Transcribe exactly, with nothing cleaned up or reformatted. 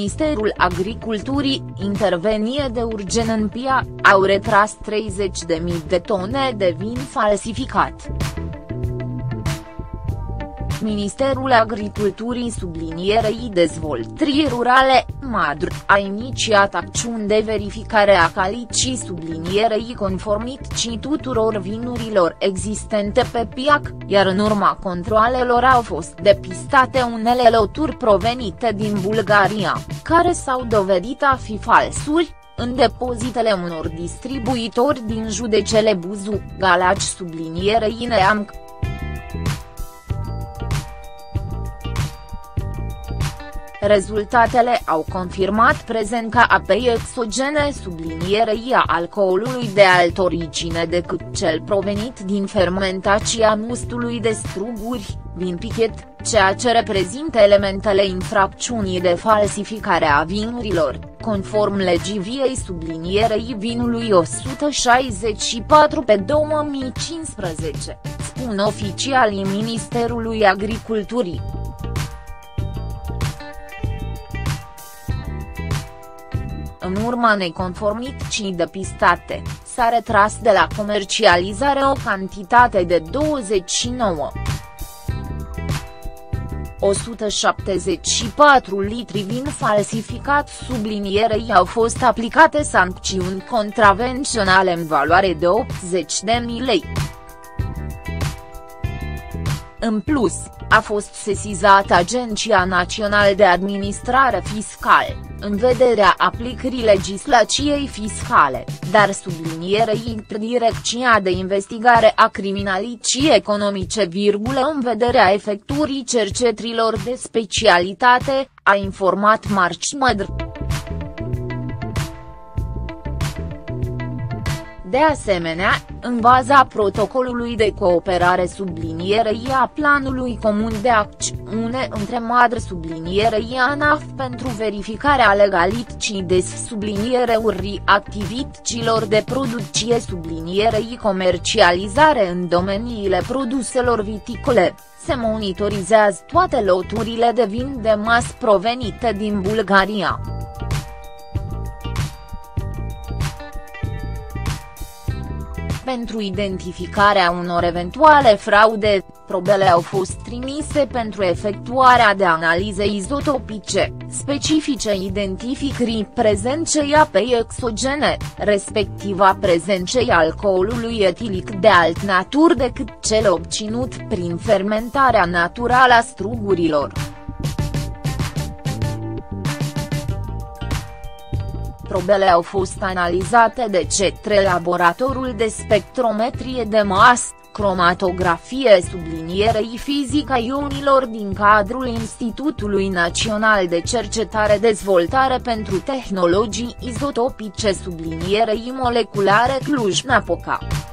Ministerul Agriculturii, intervenie de urgen în P I A, au retras treizeci de mii de tone de vin falsificat. Ministerul Agriculturii sublinierei dezvoltării rurale, MADR, a inițiat acțiuni de verificare a calității sublinierei conformității tuturor vinurilor existente pe piac, iar în urma controalelor au fost depistate unele loturi provenite din Bulgaria, care s-au dovedit a fi falsuri, în depozitele unor distribuitori din județele Buzău, Galați sublinierei Neamț. Rezultatele au confirmat prezența apei exogene sublinierei a alcoolului de altă origine decât cel provenit din fermentația mustului de struguri, vin pichet, ceea ce reprezintă elementele infracțiunii de falsificare a vinurilor, conform legii viei sublinierei vinului o sută șaizeci și patru pe două mii cincisprezece, spun oficialii Ministerului Agriculturii. În urma neconformității depistate, s-a retras de la comercializare o cantitate de douăzeci și nouă mii o sută șaptezeci și patru litri vin falsificat sublinierei au fost aplicate sancțiuni contravenționale în valoare de optzeci de mii lei. În plus, a fost sesizată Agenția Națională de Administrare Fiscală, în vederea aplicării legislației fiscale, dar sublinierei Direcția de Investigare a Criminalității Economice, în vederea efectuării cercetărilor de specialitate, a informat marți MADR. De asemenea, în baza protocolului de cooperare sublinierei a planului comun de acțiune între MADR sublinierei ANAF pentru verificarea legalității des sublinierei activităților de producție sublinierei comercializare în domeniile produselor viticole, se monitorizează toate loturile de vin de masă provenite din Bulgaria. Pentru identificarea unor eventuale fraude, probele au fost trimise pentru efectuarea de analize izotopice, specifice identificării prezenței apei exogene, respectiv a prezenței alcoolului etilic de alt natură decât cel obținut prin fermentarea naturală a strugurilor. Probele au fost analizate de către laboratorul de spectrometrie de masă, cromatografie sublinierei fizică a ionilor din cadrul Institutului Național de Cercetare Dezvoltare pentru Tehnologii Izotopice sublinierei moleculare Cluj-Napoca.